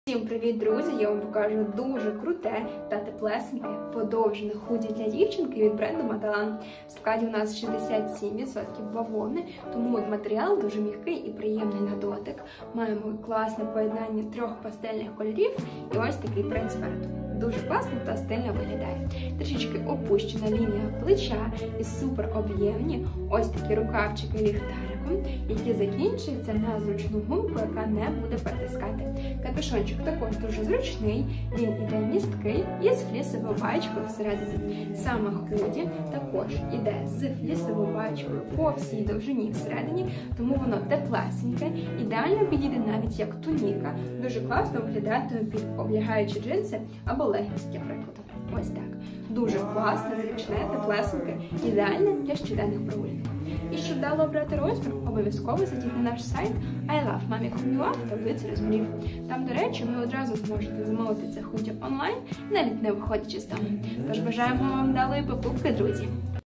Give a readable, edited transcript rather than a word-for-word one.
Всім привіт, друзі! Я вам покажу дуже круте та теплесеньке подовжене худі для дівчинки від бренду Маталан. В складі у нас 67% бавовни, тому матеріал дуже м'який і приємний на дотик. Маємо класне поєднання трьох пастельних кольорів і ось такий принт спереду. Дуже класно та стильно виглядає. Трішечки опущена лінія плеча і супер об'ємні ось такі рукавчики ліхтариком, які закінчуються на зручну гумку, яка не буде притискати. Капюшончик також дуже зручний, він іде місткий і з флісовою баєчкою всередині. Саме худі також іде з флісовою баєчкою по всій довжині всередині, тому воно теплесеньке, ідеально підійде навіть як туніка. Дуже класно виглядає під облягаючі джинси або легінські, наприклад. Ось так. Дуже класне, зручне, теплесеньке, ідеальне для щоденних прогулянок. І щоб вдало обрати розмір, обов'язково зайдіть на наш сайт ilovemami.com в таблиці розмірів. Там, до речі, ви одразу зможете замовити це худі онлайн, навіть не виходячи з дому. Тож бажаємо вам вдалої покупки, друзі!